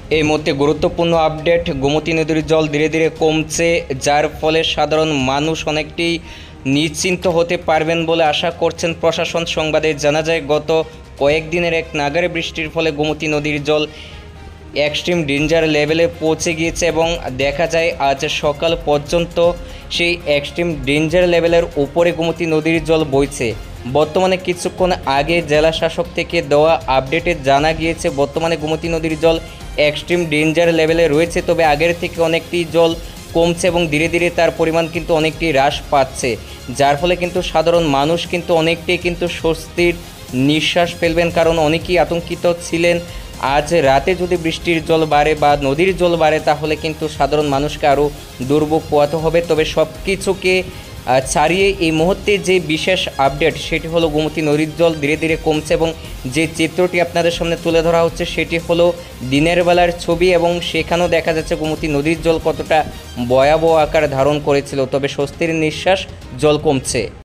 এই মুহূর্তে গুরুত্বপূর্ণ আপডেট, গোমতী নদীর জল ধীরে ধীরে কমছে, যার ফলে সাধারণ মানুষ অনেকটি নিশ্চিন্ত হতে পারবেন বলে আশা করছেন প্রশাসন। সংবাদে জানা যায়, গত কয়েকদিনের এক নাগারে বৃষ্টির ফলে গোমতী নদীর জল এক্সট্রিম ডেঞ্জার লেভেলে পৌঁছে গিয়েছে এবং দেখা যায় আজ সকাল পর্যন্ত সেই এক্সট্রিম ডেঞ্জার লেভেলের উপরে গোমতী নদীর জল বইছে। বর্তমানে কিছুক্ষণ আগে জেলা শাসক থেকে দেওয়া আপডেটে জানা গিয়েছে বর্তমানে গোমতী নদীর জল এক্সট্রিম ডেঞ্জার লেভেলে রয়েছে, তবে আগের থেকে অনেকটি জল কমছে এবং ধীরে ধীরে তার পরিমাণ কিন্তু অনেকটি হ্রাস পাচ্ছে, যার ফলে কিন্তু সাধারণ মানুষ কিন্তু অনেকটাই কিন্তু স্বস্তির নিঃশ্বাস ফেলবেন, কারণ অনেকেই আতঙ্কিত ছিলেন আজ রাতে যদি বৃষ্টির জল বাড়ে বা নদীর জল বাড়ে তাহলে কিন্তু সাধারণ মানুষকে আরও দুর্ভোগ পোহাতে হবে। তবে সব কিছুকে ছাড়িয়ে এই মুহূর্তে যে বিশেষ আপডেট সেটি হলো গোমতী নদীর জল ধীরে ধীরে কমছে এবং যে চিত্রটি আপনাদের সামনে তুলে ধরা হচ্ছে সেটি হলো দিনের বেলার ছবি এবং সেখানেও দেখা যাচ্ছে গোমতী নদীর জল কতটা ভয়াবহ আকার ধারণ করেছিল। তবে স্বস্তির নিঃশ্বাস, জল কমছে।